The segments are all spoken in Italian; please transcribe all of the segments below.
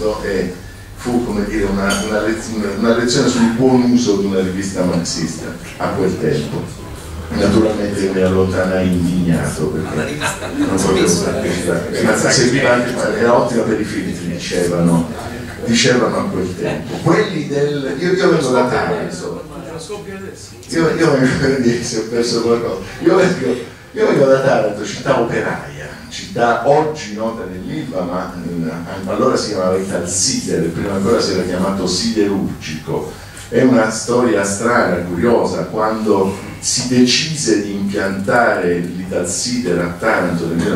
molto e fu, come dire, una lezione sul buon uso di una rivista marxista a quel tempo. Naturalmente mi allontanai indignato perché non volevo partecipare, ma seguiva anche, era ottima per i filtri, dicevano a quel tempo. Quelli del... io vengo da Taranto, io se ho perso qualcosa, io vengo da Taranto, città operaia, città oggi nota nell'Ilva, ma allora si chiamava Italsider, prima ancora si era chiamato siderurgico. È una storia strana, curiosa, quando si decise di impiantare l'Italsider a Taranto nel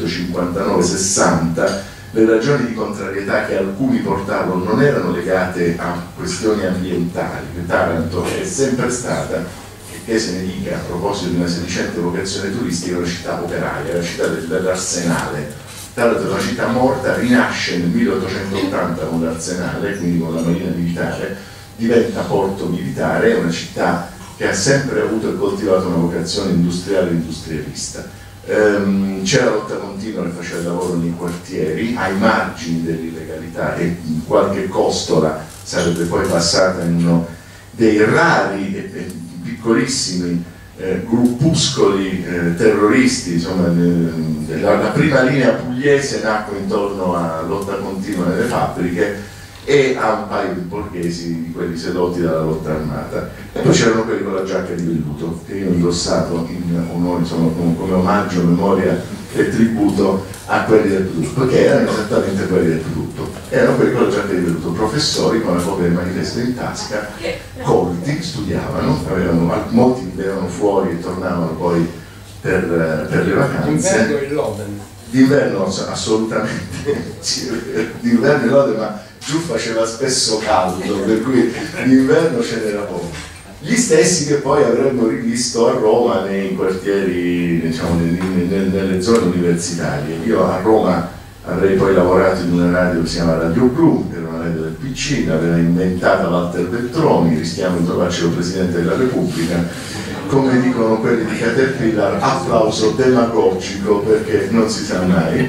1959-60, le ragioni di contrarietà che alcuni portavano non erano legate a questioni ambientali. Taranto è sempre stata, che se ne dica a proposito di una sedicente vocazione turistica, una città operaia, la città dell'arsenale. Taranto è una città morta, rinasce nel 1880 con l'arsenale, quindi con la marina militare, diventa porto militare, è una città che ha sempre avuto e coltivato una vocazione industriale e industrialista. C'era lotta continua che faceva il lavoro nei quartieri, ai margini dell'illegalità, e in qualche costola sarebbe poi passata in uno dei rari e piccolissimi gruppuscoli terroristi. Insomma, la prima linea pugliese nacque intorno a lotta continua nelle fabbriche e a un paio di borghesi, di quelli sedotti dalla lotta armata, e poi c'erano quelli con la giacca di velluto che io ho indossato in onore, insomma, come omaggio, memoria e tributo a quelli del produtto, che erano esattamente quelli del produtto, erano quelli con la giacca di velluto, professori con la copia del manifesto in tasca, colti, studiavano, molti vivevano fuori e tornavano poi per le vacanze. D'inverno il Loden. D'inverno assolutamente, sì, d'inverno il Loden, ma giù faceva spesso caldo, per cui d'inverno ce n'era poco. Gli stessi che poi avremmo rivisto a Roma nei quartieri, diciamo, nelle zone universitarie. Io a Roma avrei poi lavorato in una radio che si chiama Radio Blu, che era una radio del PC, l'aveva inventata Walter Veltroni, rischiamo di trovarci il Presidente della Repubblica. Come dicono quelli di Caterpillar, applauso demagogico, perché non si sa mai.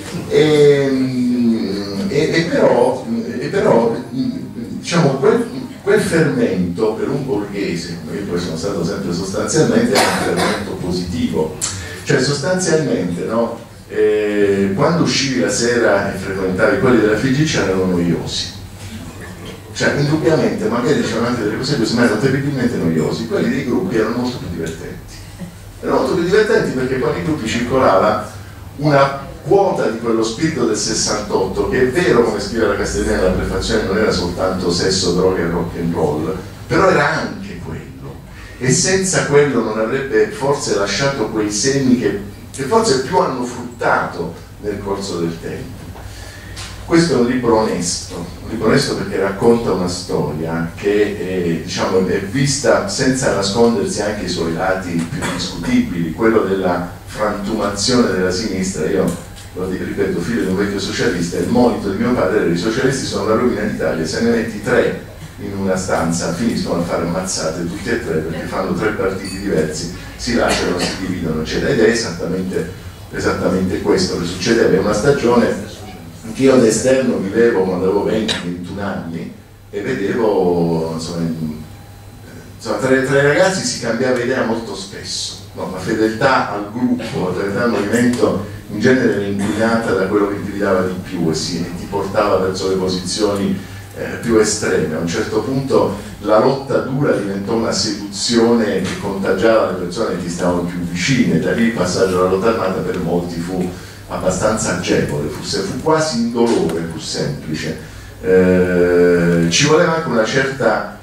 Però diciamo, quel fermento per un borghese, come io poi sono stato sempre sostanzialmente, è un fermento positivo. Cioè sostanzialmente, no, quando uscivi la sera e frequentavi quelli della FIGC erano noiosi. Cioè indubbiamente, magari dicevano anche delle cose così, ma erano terribilmente noiosi. Quelli dei gruppi erano molto più divertenti. Erano molto più divertenti perché con i gruppi circolava una quota di quello spirito del 68, che è vero, come scrive la Castellina nella prefazione, non era soltanto sesso, droga e rock and roll, però era anche quello, e senza quello non avrebbe forse lasciato quei semi che forse più hanno fruttato nel corso del tempo. Questo è un libro onesto perché racconta una storia che diciamo, è vista senza nascondersi anche i suoi lati più discutibili, quello della frantumazione della sinistra. Io lo ripeto, figlio di un vecchio socialista, il monito di mio padre era: i socialisti sono la rovina d'Italia, se ne metti 3 in una stanza finiscono a fare ammazzate tutti e 3 perché fanno 3 partiti diversi, si lasciano, si dividono, eccetera. Ed è esattamente questo che succedeva. È una stagione che io all'esterno vivevo quando avevo 20-21 anni e vedevo, insomma, tra i ragazzi si cambiava idea molto spesso, no? La fedeltà al gruppo, la fedeltà al movimento in genere era inquinata da quello che ti dava di più e ti portava verso le posizioni più estreme. A un certo punto la lotta dura diventò una seduzione che contagiava le persone che ti stavano più vicine. Da lì il passaggio alla lotta armata per molti fu abbastanza agevole, fu quasi indolore, fu semplice. Ci voleva anche una certa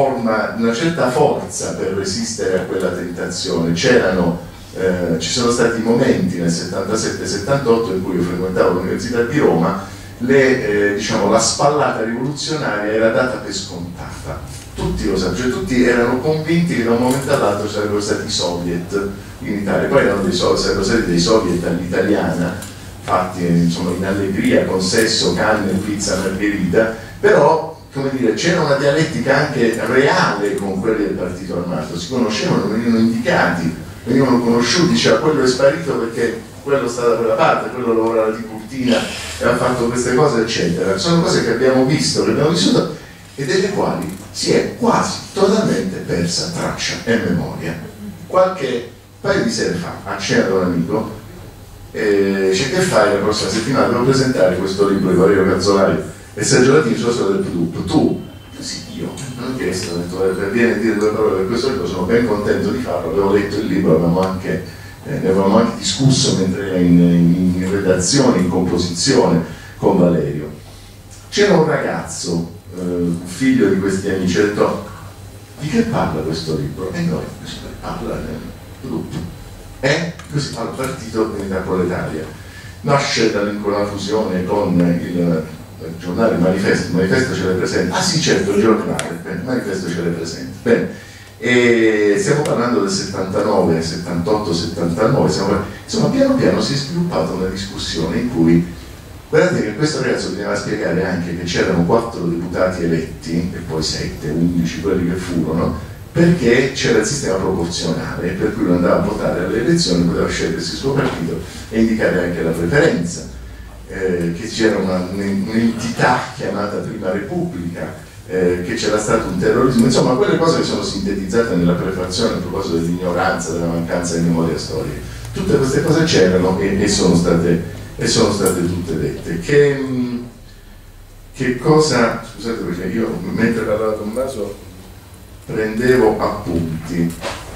forza per resistere a quella tentazione. Ci sono stati momenti nel 77-78 in cui io frequentavo l'Università di Roma, diciamo, la spallata rivoluzionaria era data per scontata. Tutti lo sapevano, cioè tutti erano convinti che da un momento all'altro sarebbero stati i soviet in Italia, poi sarebbero stati dei soviet all'italiana, fatti insomma in allegria, con sesso, canne, pizza, margherita, però come dire, c'era una dialettica anche reale con quelli del partito armato, si conoscevano, venivano indicati, venivano conosciuti, cioè quello è sparito perché quello sta da quella parte, quello lavora alla Tiburtina, mattina e ha fatto queste cose eccetera. Sono cose che abbiamo visto, che abbiamo vissuto e delle quali si è quasi totalmente persa traccia e memoria. Qualche paio di sere fa, a cena da un amico, c'è che fai la prossima settimana, devo presentare questo libro di Valerio Cazzolari e Sergio Latini sulla storia del PDUP. Tu? Sì, io, non ho chiesto, ho detto, vieni a dire due parole per questo libro, sono ben contento di farlo, avevo letto il libro, ne avevamo anche discusso mentre era in redazione, in composizione con Valerio. C'era un ragazzo, figlio di questi amici, ha detto, di che parla questo libro? E noi, parla del PDUP. Così al partito dell'Unità Proletaria. Nasce con la fusione con il giornale Manifesto. Il Manifesto ce l'è presente. Ah sì, certo, il giornale, il Manifesto ce l'è presente. Bene. E stiamo parlando del 79, 78, 79, insomma piano piano si è sviluppata una discussione in cui, guardate che questo ragazzo bisognava spiegare anche che c'erano 4 deputati eletti, e poi 7, 11 quelli che furono, perché c'era il sistema proporzionale, per cui lui andava a votare alle elezioni, poteva scegliersi il suo partito e indicare anche la preferenza, che c'era un'entità chiamata Prima Repubblica, che c'era stato un terrorismo, insomma quelle cose che sono sintetizzate nella prefazione a proposito dell'ignoranza, della mancanza di memoria storica. Tutte queste cose c'erano e sono state tutte dette. Che cosa, scusate perché io mentre parlavo con Tommaso prendevo appunti,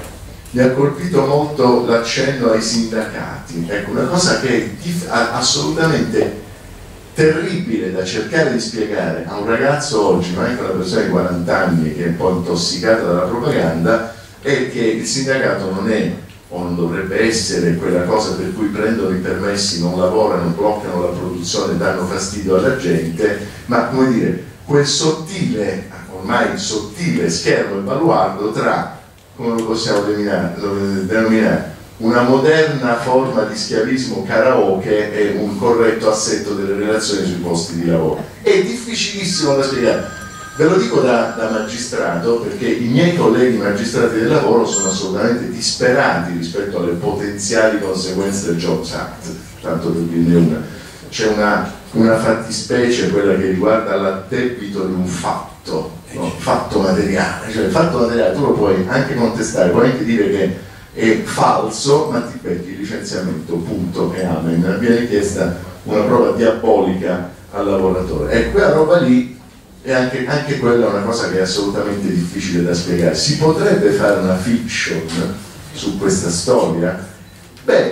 mi ha colpito molto l'accenno ai sindacati, ecco, una cosa che è assolutamente terribile da cercare di spiegare a un ragazzo oggi, ma anche a una persona di 40 anni che è un po' intossicata dalla propaganda, è che il sindacato non è, o non dovrebbe essere, quella cosa per cui prendono i permessi, non lavorano, bloccano la produzione, danno fastidio alla gente, ma come dire, quel sottile, ormai sottile schermo e baluardo tra, come lo possiamo denominare, una moderna forma di schiavismo karaoke e un corretto assetto delle relazioni sui posti di lavoro. È difficilissimo da spiegare. Ve lo dico da magistrato, perché i miei colleghi magistrati del lavoro sono assolutamente disperati rispetto alle potenziali conseguenze del Jobs Act, tanto per dirne una. C'è una fattispecie, quella che riguarda l'addebito di un fatto, no? Fatto materiale, cioè il fatto materiale tu lo puoi anche contestare, puoi anche dire che è falso, ma ti becchi il licenziamento, punto e amen. Viene chiesta una prova diabolica al lavoratore e quella roba lì è anche quella una cosa che è assolutamente difficile da spiegare. Si potrebbe fare una fiction su questa storia? Beh,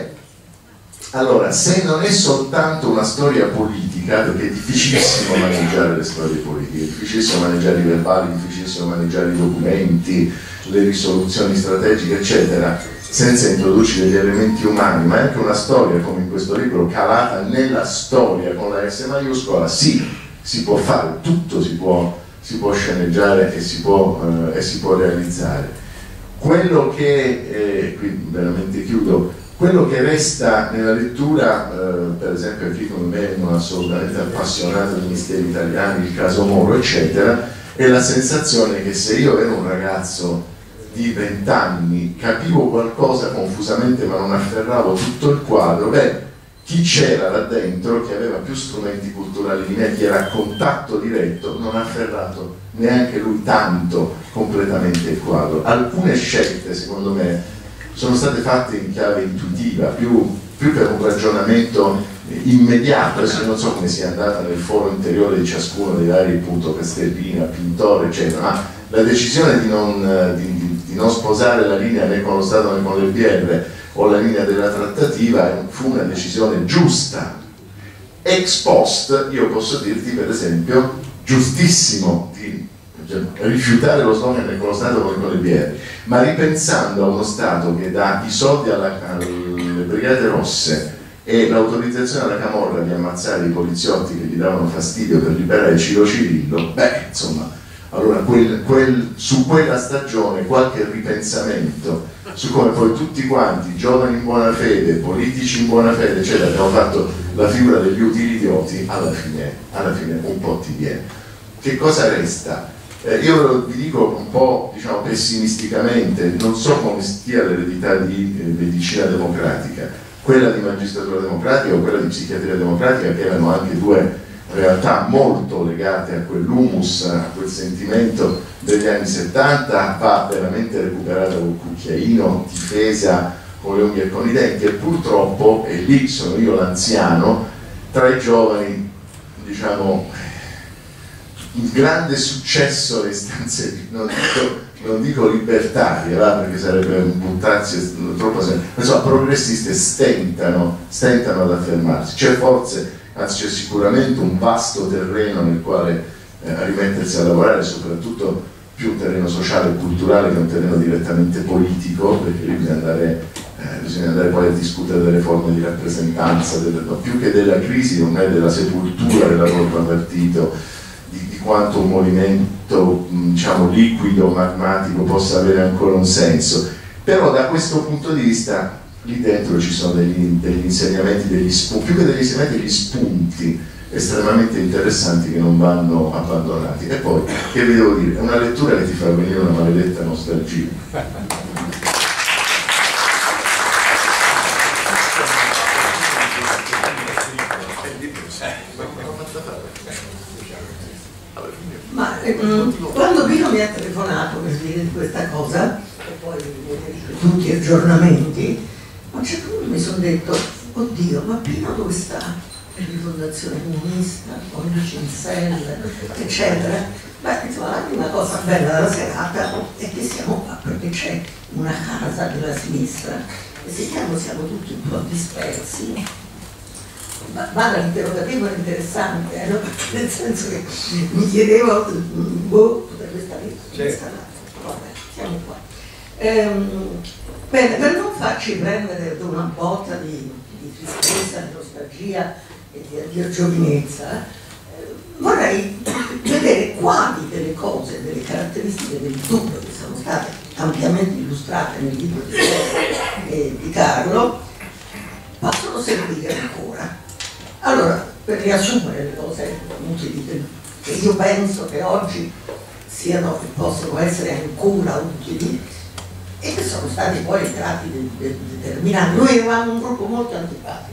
allora, se non è soltanto una storia politica, perché è difficilissimo maneggiare le storie politiche, è difficilissimo maneggiare i verbali, è difficilissimo maneggiare i documenti, le risoluzioni strategiche, eccetera, senza introdurci degli elementi umani, ma è anche una storia, come in questo libro, calata nella storia con la S maiuscola, sì, si può fare, tutto si può sceneggiare e si può realizzare. Quello che, qui veramente chiudo, quello che resta nella lettura, per esempio a chi come me non assolutamente appassionato dei misteri italiani, il caso Moro, eccetera, è la sensazione che se io ero un ragazzo di 20 anni, capivo qualcosa confusamente ma non afferravo tutto il quadro, beh, chi c'era là dentro, che aveva più strumenti culturali di me, chi era a contatto diretto, non ha afferrato neanche lui tanto completamente il quadro. Alcune scelte, secondo me, sono state fatte in chiave intuitiva, più per un ragionamento immediato. Adesso non so come sia andata nel foro interiore di ciascuno dei vari, appunto, Castellina, Pintore, eccetera, ma la decisione di non sposare la linea né con lo Stato né con l'LPR o la linea della trattativa fu una decisione giusta. Ex post, io posso dirti per esempio, giustissimo di rifiutare lo slogan con lo Stato come con l'LPR, ma ripensando a uno Stato che dà i soldi alle Brigate Rosse e l'autorizzazione alla Camorra di ammazzare i poliziotti che gli davano fastidio per liberare Ciro Cirillo, beh, insomma, allora su quella stagione qualche ripensamento su come poi tutti quanti, giovani in buona fede, politici in buona fede, eccetera, abbiamo fatto la figura degli utili idioti, alla fine un po' ti viene. Che cosa resta? Io vi dico un po', diciamo, pessimisticamente, non so come stia l'eredità di medicina democratica. quella di magistratura democratica o quella di psichiatria democratica, che erano anche due realtà molto legate a quell'humus, a quel sentimento degli anni 70, va veramente recuperata col cucchiaino, difesa con le unghie e con i denti, e purtroppo, e lì sono io l'anziano, tra i giovani, diciamo, il grande successo alle istanze, non dico libertarie, perché sarebbe buttarsi troppo, insomma, progressiste stentano ad affermarsi. C'è forse, anzi c'è sicuramente un vasto terreno nel quale rimettersi a lavorare, soprattutto più un terreno sociale e culturale che un terreno direttamente politico, perché lì bisogna andare poi a discutere delle forme di rappresentanza, più che della crisi, non è della sepoltura della propria partito, di quanto un movimento, diciamo, liquido, magmatico possa avere ancora un senso. Però da questo punto di vista lì dentro ci sono degli insegnamenti, più che degli insegnamenti, degli spunti estremamente interessanti che non vanno abbandonati. E poi, che vi devo dire, è una lettura che ti fa venire una maledetta nostalgia. Ma quando Pino mi ha telefonato per dire di questa cosa, e poi tutti gli aggiornamenti, a un certo punto mi sono detto, oddio, ma Pino dove sta? È di Fondazione Comunista, poi di Cinselle, eccetera. Beh, insomma, la prima cosa bella della serata è che siamo qua perché c'è una casa della sinistra e siamo tutti un po' dispersi. Ma l'interrogativo era interessante, nel senso che mi chiedevo, potrebbe stare vabbè, siamo qua. Bene, per non farci prendere da una botta di tristezza, di nostalgia e di giovinezza, vorrei vedere quali delle cose, delle caratteristiche del dubbio che sono state ampiamente illustrate nel libro di Carlo possono servire ancora. Allora, per riassumere le cose utili, che io penso che oggi siano e possono essere ancora utili e che sono stati poi entrati determinanti. Noi eravamo un gruppo molto antipatico.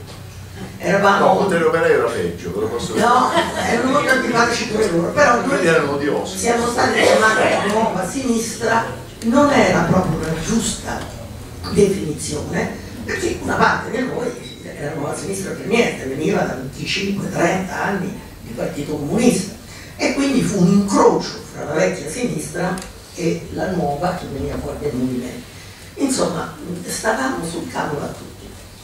No, Monteiro Pelé era peggio, ve lo posso dire. No, erano molto antipatici pure loro, però noi erano odiosi. Siamo stati chiamati la nuova sinistra, non era proprio una giusta definizione, perché una parte di noi era nuova sinistra per niente, veniva da 25-30 anni di Partito Comunista e quindi fu un incrocio fra la vecchia sinistra e la nuova che veniva fuori dai movimenti. Insomma, stavamo sul cavolo a tutti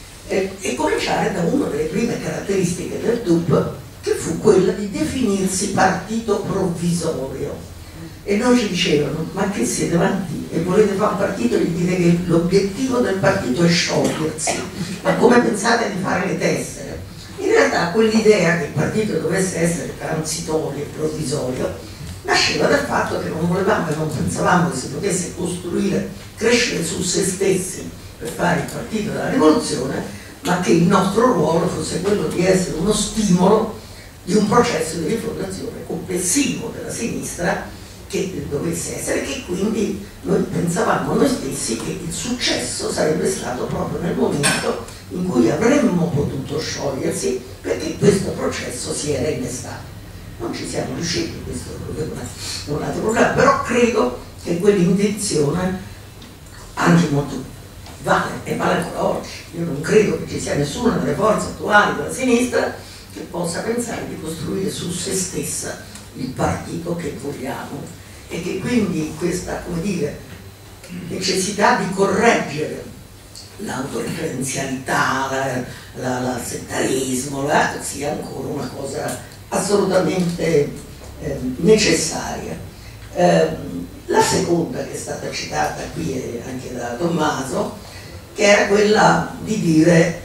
e cominciare da una delle prime caratteristiche del DUP, che fu quella di definirsi partito provvisorio. E noi ci dicevano, ma che siete avanti e volete fare un partito e dire che l'obiettivo del partito è sciogliersi, ma come pensate di fare le tessere? In realtà quell'idea che il partito dovesse essere transitorio e provvisorio nasceva dal fatto che non volevamo e non pensavamo che si potesse costruire, crescere su se stessi per fare il partito della rivoluzione, ma che il nostro ruolo fosse quello di essere uno stimolo di un processo di rifondazione complessivo della sinistra che dovesse essere, che quindi noi pensavamo noi stessi che il successo sarebbe stato proprio nel momento in cui avremmo potuto sciogliersi, perché questo processo si era innestato. Non ci siamo riusciti, questo è un altro problema, però credo che quell'intenzione anche molto vale e vale ancora oggi. Io non credo che ci sia nessuna delle forze attuali della sinistra che possa pensare di costruire su se stessa il partito che vogliamo e che quindi questa, come dire, necessità di correggere l'autoreferenzialità, il settarismo, sia ancora una cosa assolutamente necessaria. La seconda, che è stata citata qui anche da Tommaso, che era quella di dire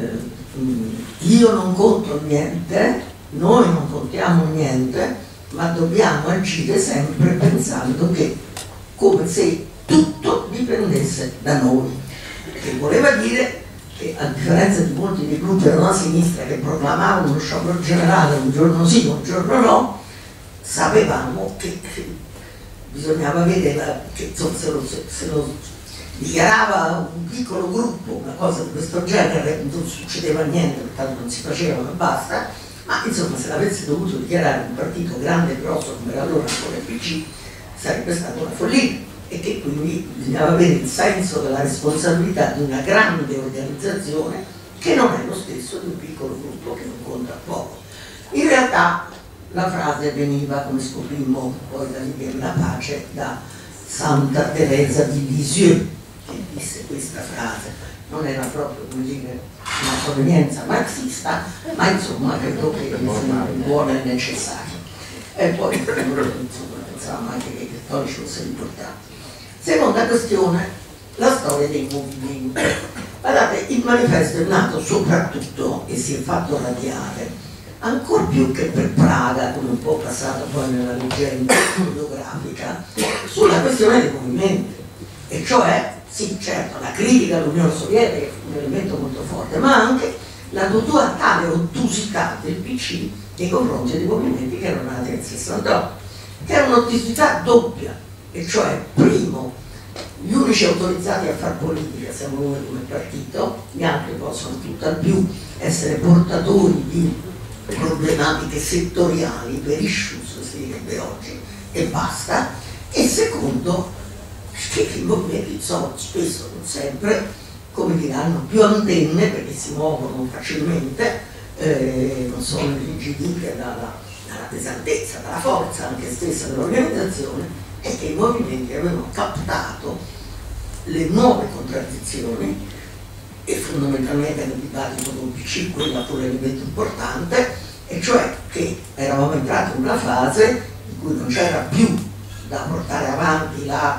io non conto niente, noi non contiamo niente, ma dobbiamo agire sempre pensando che come se tutto dipendesse da noi, che voleva dire che, a differenza di molti dei gruppi della sinistra che proclamavano uno sciopero generale un giorno sì, un giorno no, sapevamo che bisognava vedere che dichiarava un piccolo gruppo, una cosa di questo genere, non succedeva niente, pertanto non si facevano e basta, ma insomma se l'avesse dovuto dichiarare un partito grande e grosso come era allora ancora il PC, sarebbe stata una follia, e che quindi bisognava avere il senso della responsabilità di una grande organizzazione che non è lo stesso di un piccolo gruppo che non conta poco. In realtà la frase veniva, come scoprimmo poi da Liberi la Pace, da Santa Teresa di Lisieux, che disse questa frase. Non era proprio, come dire, una provenienza marxista, ma insomma credo che sia buona e necessaria. E poi insomma, pensavamo anche che i cattolici fossero importanti. Seconda questione, la storia dei movimenti. Guardate, il manifesto è nato soprattutto e si è fatto radiare, ancor più che per Praga, come un po' passato poi nella leggenda biografica, sulla questione dei movimenti. E cioè, sì, certo, la critica all'Unione Sovietica fu un elemento molto forte, ma anche la totale ottusità del PC nei confronti dei movimenti che erano nati nel 68, che era un'ottusità doppia, e cioè, primo, gli unici autorizzati a far politica siamo noi come partito, gli altri possono tutt'al più essere portatori di problematiche settoriali, per issues si direbbe oggi, e basta. E secondo, che i movimenti sono spesso, non sempre, come dire, hanno più antenne perché si muovono facilmente, non sono irrigidite dalla pesantezza, dalla forza anche stessa dell'organizzazione, e che i movimenti avevano captato le nuove contraddizioni, e fondamentalmente nel dibattito con il PC quello fu l'elemento importante, e cioè che eravamo entrati in una fase in cui non c'era più da portare avanti la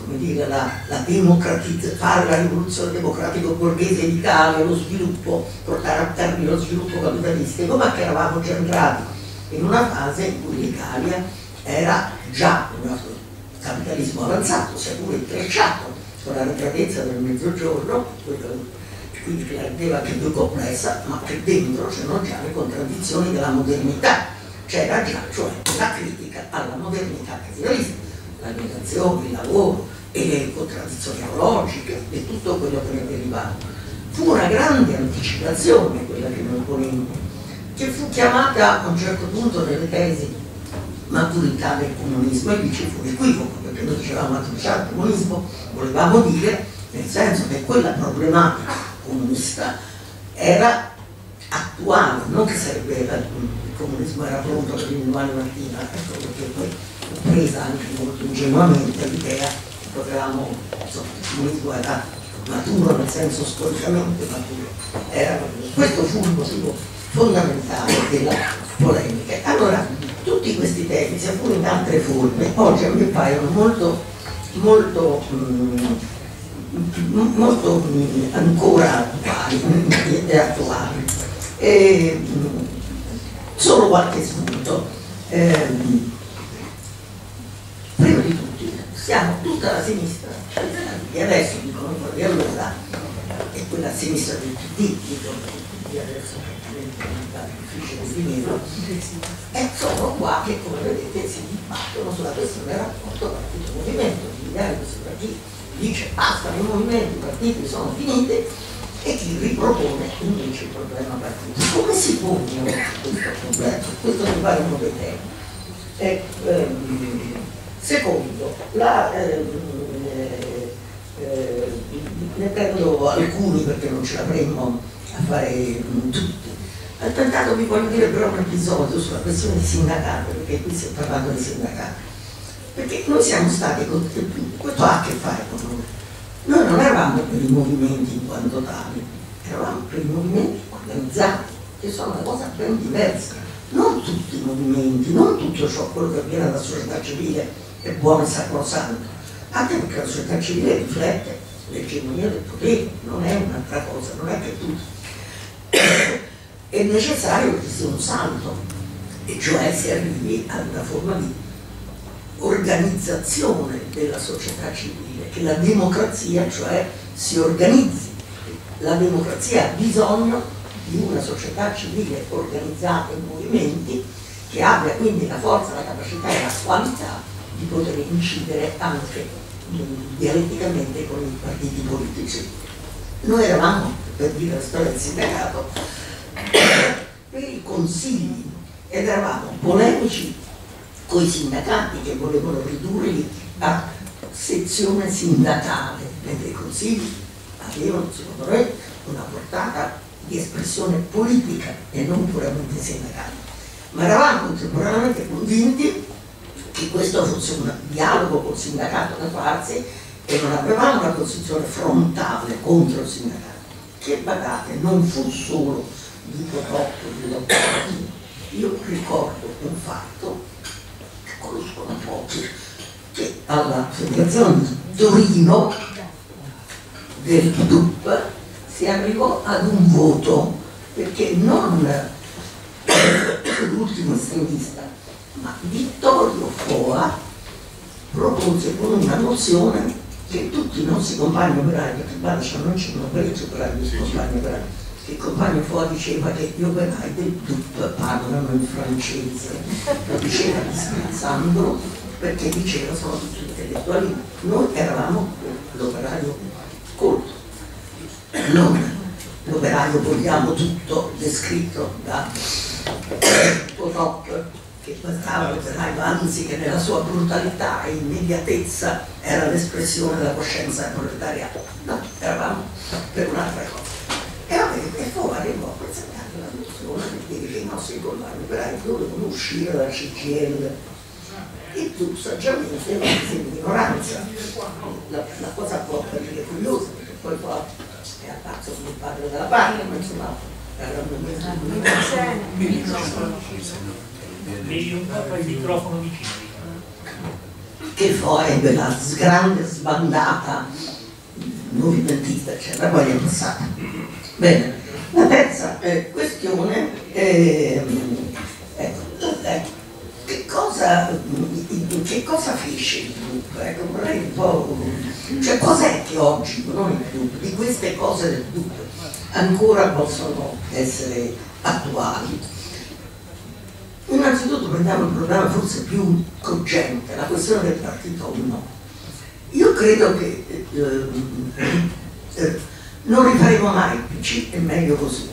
democratizzazione, fare la rivoluzione democratico-borghese in Italia, lo sviluppo, portare a termine lo sviluppo capitalistico, ma che eravamo già entrati in una fase in cui l'Italia era già un capitalismo avanzato, sia pure intrecciato con la retratezza del mezzogiorno, quindi che la rendeva anche più complessa, ma che dentro c'erano già le contraddizioni della modernità, c'era già, cioè, la critica alla modernità capitalistica, la migrazione, il lavoro e le contraddizioni ecologiche e tutto quello che ne derivava. Fu una grande anticipazione quella che noi ponemmo, che fu chiamata a un certo punto nelle tesi maturità del comunismo, e lì ci fu l'equivoco, perché noi dicevamo maturità del comunismo, volevamo dire nel senso che quella problematica comunista era attuale, non che sarebbe il comunismo era pronto per il domani mattina, ecco perché poi fu presa anche molto ingenuamente l'idea che potevamo, insomma, il comunismo era maturo nel senso storicamente maturo. Questo fu il motivo fondamentale della polemica. Allora, tutti questi temi, sia pure in altre forme, oggi mi paiono molto ancora attuali. Solo qualche spunto. Prima di tutti, siamo tutta la sinistra, che adesso dicono quello di allora, e quella a sinistra del PD, dicono di adesso è difficile definirlo, e sono qua che, come vedete, si dibattono sulla questione del rapporto partito-movimento, di questo partito dice bastano i movimenti, i partiti sono finiti, e chi ripropone invece il problema partito. Come si pone questo problema? Questo mi pare uno dei temi. Secondo, ne prendo alcuni perché non ce l'avremmo a fare tutti. Altrettanto vi voglio dire però un episodio sulla questione di sindacato, perché qui si è parlato di sindacato. Perché noi siamo stati, questo ha a che fare con noi. Noi non eravamo per i movimenti in quanto tali, eravamo per i movimenti organizzati, che sono una cosa ben diversa. Non tutti i movimenti, non tutto ciò, quello che avviene dalla società civile è buono e sacrosanto, anche perché la società civile riflette l'egemonia del potere, non è un'altra cosa, non è che tutto. È necessario che sia un salto, e cioè si arrivi a una forma di organizzazione della società civile, che la democrazia cioè si organizzi. La democrazia ha bisogno di una società civile organizzata in movimenti, che abbia quindi la forza, la capacità e la qualità di poter incidere anche dialetticamente con i partiti politici. Noi eravamo, per dire la storia del sindacato, per i consigli ed eravamo polemici con i sindacati che volevano ridurli a sezione sindacale, mentre i consigli avevano, secondo noi, una portata di espressione politica e non puramente sindacale. Ma eravamo contemporaneamente convinti che questo fosse un dialogo col sindacato da farsi e non avevamo una posizione frontale contro il sindacato, che badate non fu solo di prodotto di lottativo. Io ricordo un fatto che conoscono pochi, che alla Federazione di Torino del DUP si arrivò ad un voto perché non l'ultimo estremista, ma Vittorio Foa propose con una mozione che tutti i nostri compagni operai, perché non c'erano parecchi operai di compagni operai, che il compagno Foa diceva che gli operai del DUP parlano in francese, lo diceva disprezzandolo perché diceva sono tutti intellettuali. Noi eravamo l'operaio colto, non l'operaio vogliamo tutto descritto da Totop, che bastava l'operaio, anzi che nella sua brutalità e immediatezza era l'espressione della coscienza proletariata. No, eravamo per un'altra cosa. E poi arrivò a presentare la mozione per dire che i nostri compagni operai dovevano uscire dalla CGIL. E tu saggiamente non sei in minoranza. La cosa può apparire curiosa, perché poi è apparso come il padre della patria, ma insomma era un devi un po' il microfono vicino. Che poi ebbe la grande sbandata movimentista, c'era poi è passata. Bene, la terza questione che cosa fece il DUP? Ecco, vorrei un po'. Cioè, cos'è che oggi, non il DUP, di queste cose del DUP ancora possono essere attuali? Innanzitutto prendiamo il problema forse più cogente, la questione del partito o no. Io credo che non rifaremo mai il PC, è meglio così,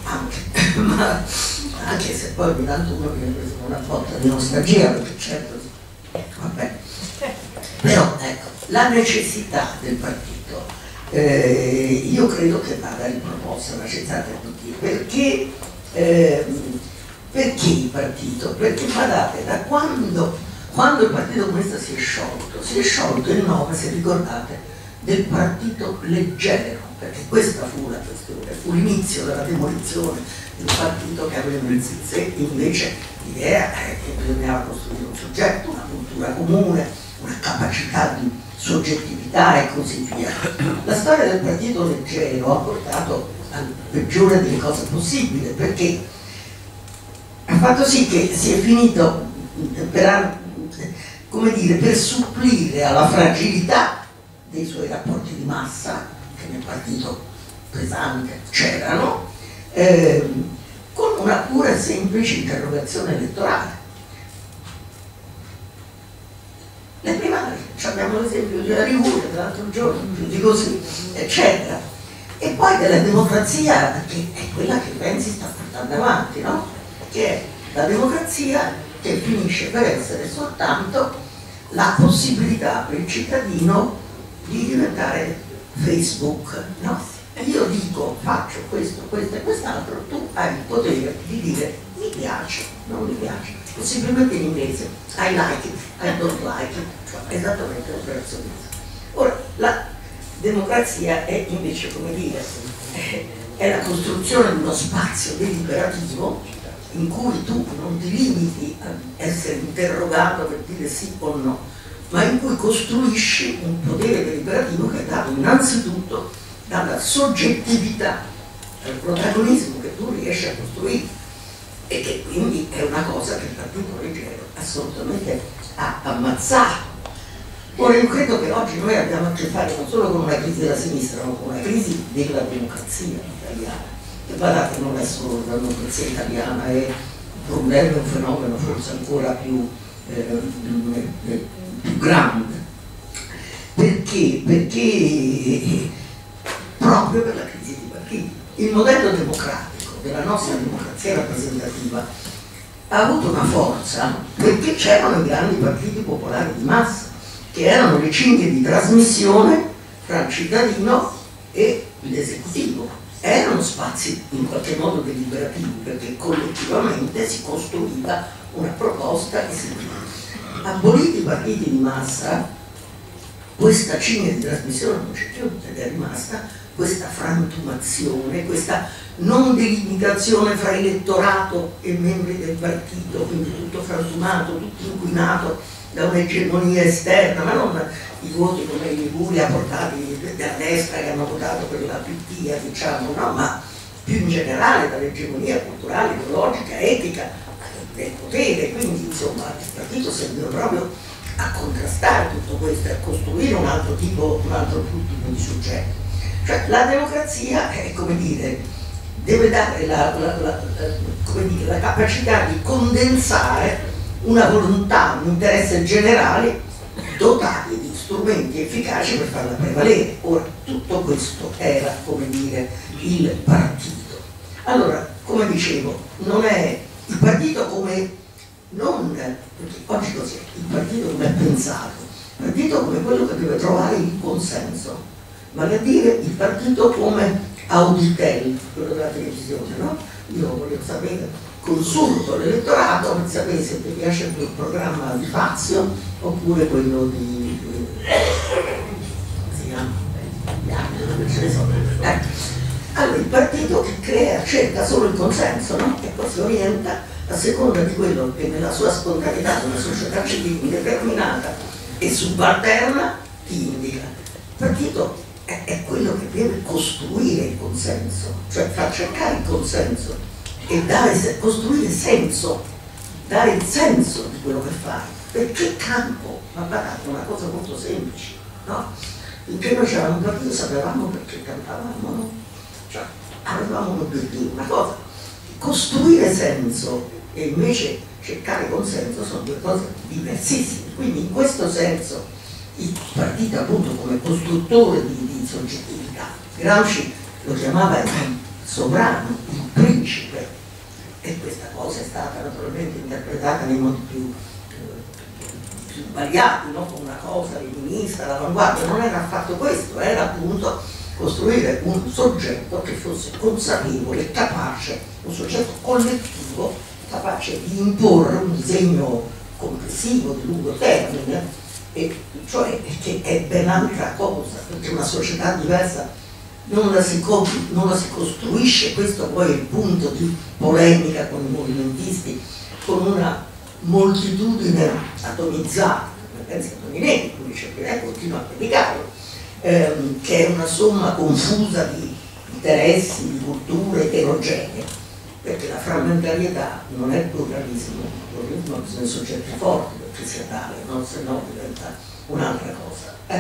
anche se poi ogni tanto uno viene preso una botta di nostalgia, perché certo, vabbè. Però ecco, la necessità del partito, io credo che vada riproposta la necessità del partito, perché il partito? Perché guardate, da quando il Partito Comunista si è sciolto il nome, se ricordate, del partito leggero, perché questa fu la questione, fu l'inizio della demolizione del partito che aveva in sé invece l'idea che bisognava costruire un soggetto, una cultura comune, una capacità di soggettività e così via. La storia del partito leggero ha portato al peggiore delle cose possibili, perché ha fatto sì che si è finito per supplire alla fragilità dei suoi rapporti di massa, che nel partito pesante c'erano, con una pura e semplice interrogazione elettorale. Le primarie, abbiamo l'esempio della Liguria dell'altro giorno, più di così, eccetera. E poi della democrazia, che è quella che Renzi sta portando avanti, no? Che è la democrazia che finisce per essere soltanto la possibilità per il cittadino di diventare Facebook, no? Io dico, faccio questo, questo e quest'altro, tu hai il potere di dire mi piace, non mi piace, possibilmente in inglese I like it, I don't like it, cioè esattamente l'operazione. Ora, la democrazia è invece, come dire, è la costruzione di uno spazio deliberativo in cui tu non ti limiti a essere interrogato per dire sì o no, ma in cui costruisci un potere deliberativo che è dato innanzitutto dalla soggettività, dal protagonismo che tu riesci a costruire, e che quindi è una cosa che il partito leggero assolutamente ha ammazzato. Ora io credo che oggi noi abbiamo a che fare non solo con una crisi della sinistra, ma con una crisi della democrazia italiana. E guardate, non è solo la democrazia italiana, è un problema, un fenomeno forse ancora più grande, perché? Perché proprio per la crisi dei partiti. Il modello democratico della nostra democrazia rappresentativa ha avuto una forza perché c'erano i grandi partiti popolari di massa, che erano le cinghie di trasmissione tra il cittadino e l'esecutivo. Erano spazi in qualche modo deliberativi, perché collettivamente si costruiva una proposta e si aboliti i partiti di massa, questa cinghia di trasmissione non c'è più ed è rimasta questa frantumazione, questa non delimitazione fra elettorato e membri del partito, quindi tutto frantumato, tutto inquinato da un'egemonia esterna, ma non i voti come in Liguria portati da destra che hanno votato per la PT, diciamo, no, ma più in generale dall'egemonia culturale, ideologica, etica del potere. Quindi insomma il partito serviva proprio a contrastare tutto questo, a costruire un altro tipo di soggetto. Cioè la democrazia è, come dire, deve dare la capacità di condensare una volontà, un interesse generale, dotati di strumenti efficaci per farla prevalere. Ora, tutto questo era, come dire, il partito. Allora, come dicevo, non è il partito come, non, perché oggi cos'è? Il partito come è pensato, il partito come quello che deve trovare il consenso, vale a dire il partito come Auditel, quello della televisione, no? Io voglio sapere, consulto l'elettorato per sapere se ti piace il programma di Fazio oppure quello di come si chiama? Ce ne sono. Allora il partito che crea, cerca solo il consenso, no? E poi si orienta a seconda di quello che nella sua spontaneità, una società civile indeterminata e subalterna ti indica. Il partito è quello che deve costruire il consenso, cioè far cercare il consenso e costruire senso, dare il senso di quello che fai. Perché campo? Ma guardate, è una cosa molto semplice, no? Finché noi c'eravamo un partito sapevamo perché cantavamo, no? Cioè avevamo un obiettivo, una cosa. Costruire senso e invece cercare consenso sono due cose diversissime. Quindi in questo senso il partito appunto come costruttore di soggettività, Gramsci lo chiamava il sovrano, il principe, e questa cosa è stata naturalmente interpretata nei modi più sbagliati, no? Come una cosa leninista, l'avanguardia. Non era affatto questo, era appunto costruire un soggetto che fosse consapevole, capace, un soggetto collettivo, capace di imporre un disegno complessivo di lungo termine, e cioè che è ben altra cosa, perché una società diversa non la si costruisce. Questo poi è il punto di polemica con i movimentisti, con una moltitudine atomizzata, pensi a Toninelli, lui dice che continua a predicarlo, che è una somma confusa di interessi, di culture eterogenee, perché la frammentarietà non è pluralismo, il pluralismo ha bisogno di soggetti forti perché sia tale, no? Se no diventa un'altra cosa.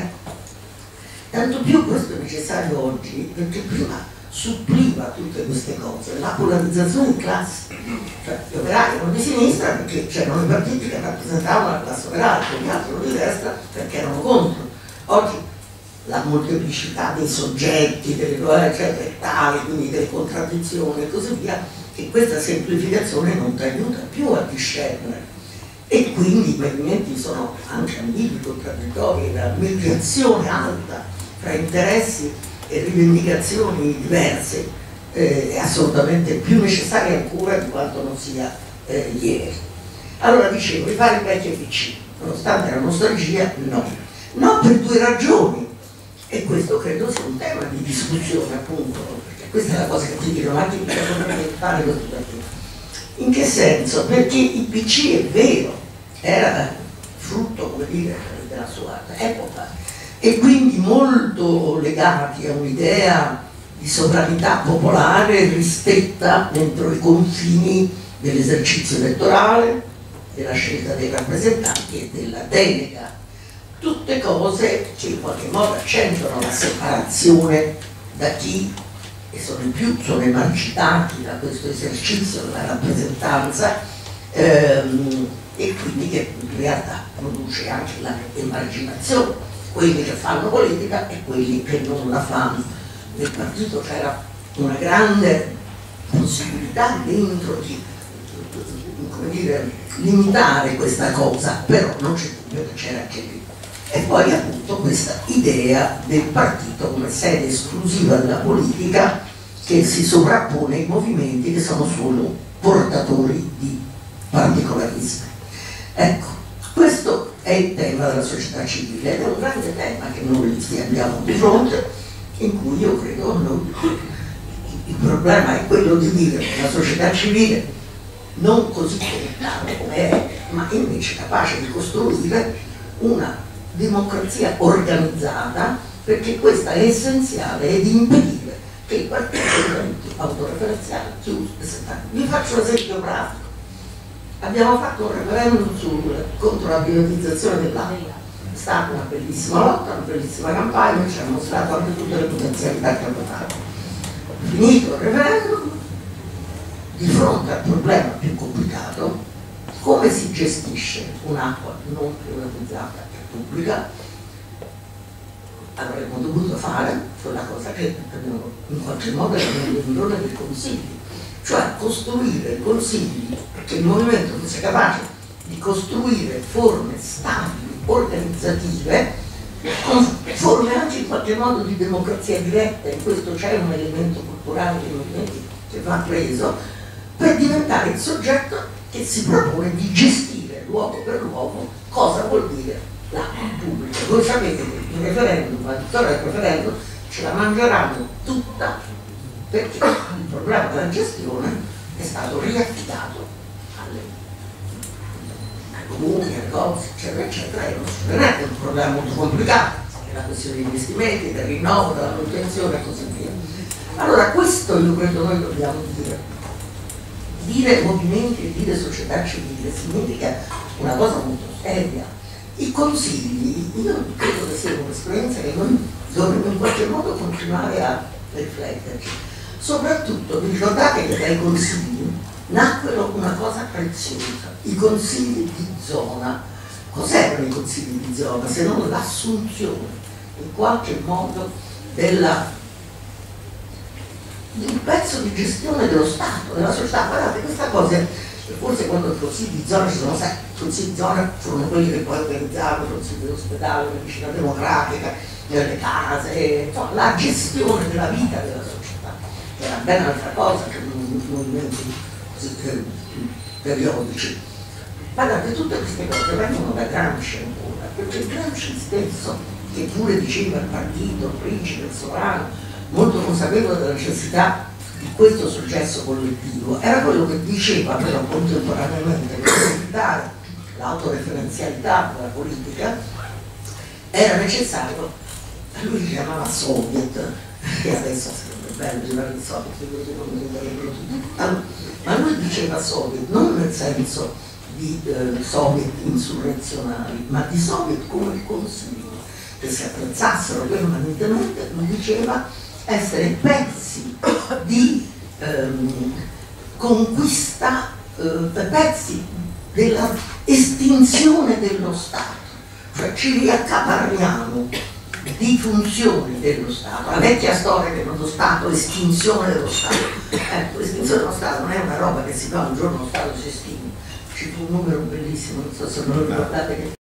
Tanto più questo è necessario oggi, perché prima suppliva tutte queste cose, la polarizzazione di classe, cioè gli operai erano di sinistra perché c'erano i partiti che rappresentavano la classe operaia, gli altri erano di destra perché erano contro. Oggi la molteplicità dei soggetti, delle cose, eccetera, è tale, quindi delle contraddizioni e così via, che questa semplificazione non ti aiuta più a discernere. E quindi i movimenti sono anche ambigui, contraddittori, la mediazione alta tra interessi e rivendicazioni diverse è assolutamente più necessaria ancora di quanto non sia ieri. Allora dicevo, rifare il vecchio PC, nonostante la nostalgia, no per due ragioni, e questo credo sia un tema di discussione, appunto, perché questa è la cosa che ti dico, ma anche bisogna fare questo partito. In che senso? Perché il PC è vero, era frutto, come dire, della sua epoca, e quindi molto legati a un'idea di sovranità popolare ristretta dentro i confini dell'esercizio elettorale, della scelta dei rappresentanti e della delega. Tutte cose che in qualche modo accentuano la separazione da chi, e sono i più, sono emargitati da questo esercizio della rappresentanza, e quindi che in realtà produce anche la emarginazione, quelli che fanno politica e quelli che non la fanno. Nel partito c'era una grande possibilità dentro di, come dire, limitare questa cosa, però non c'è dubbio che c'era anche lì. E poi appunto questa idea del partito come sede esclusiva della politica che si sovrappone ai movimenti che sono solo portatori di particolarismi. Ecco, questo è il tema della società civile ed è un grande tema che noi abbiamo di fronte, in cui io credo il problema è quello di dire che la società civile non così come è, ma invece capace di costruire una democrazia organizzata, perché questa è essenziale ed impedire che i partiti diventi autoreferenziali, chiusi e settati. Vi faccio un esempio pratico. Abbiamo fatto un referendum contro la privatizzazione dell'acqua. È stata una bellissima lotta, una bellissima campagna, ci ha mostrato anche tutte le potenzialità che hanno fatto. Finito il referendum, di fronte al problema più complicato, come si gestisce un'acqua non privatizzata e pubblica, avremmo dovuto fare quella cosa che in qualche modo era nell'indole dei consigli, cioè costruire consigli, perché il movimento fosse capace di costruire forme stabili, organizzative, con forme anche in qualche modo di democrazia diretta. In questo c'è un elemento culturale dei movimenti che va preso, per diventare il soggetto che si propone di gestire luogo per luogo cosa vuol dire l'acqua pubblica. Voi sapete che il referendum, la vittoria del referendum, ce la mangeranno tutta, perché il problema della gestione è stato riaffidato ai comuni, alle cose, eccetera, eccetera, e non è un problema molto complicato, è la questione degli investimenti, del rinnovo, della manutenzione e così via. Allora questo io credo noi dobbiamo dire. Dire movimenti e dire società civile significa una cosa molto seria. I consigli, io credo che sia un'esperienza che noi dovremmo in qualche modo continuare a rifletterci. Soprattutto vi ricordate che dai consigli nacquero una cosa preziosa, i consigli di zona. Cos'erano i consigli di zona? Se non l'assunzione in qualche modo di un pezzo di gestione dello Stato, della società. Guardate, questa cosa, forse quando i consigli di zona ci sono stati, i consigli di zona furono quelli che poi organizzavano il consiglio dell'ospedale, la medicina democratica, nelle case, insomma, la gestione della vita della società, che era ben altra cosa che movimenti così periodici. Guardate, tutte queste cose vengono da Gramsci ancora, perché Gramsci stesso, che pure diceva il partito, il principe, il sovrano, molto consapevole della necessità di questo successo collettivo, era quello che diceva però contemporaneamente che per evitare l'autoreferenzialità della politica era necessario, lui li chiamava Soviet, che adesso sarebbe bello dire di Soviet, ma lui diceva Soviet non nel senso di Soviet insurrezionali, ma di Soviet come il Consiglio, che si attrezzassero permanentemente, lui diceva essere pezzi di conquista, pezzi della estinzione dello Stato, cioè ci riaccaparriamo di funzioni dello Stato, la vecchia storia dello Stato, estinzione dello Stato. L'estinzione dello Stato non è una roba che si fa un giorno lo Stato si estingue. Ci fu un numero bellissimo, non so se lo ricordate, che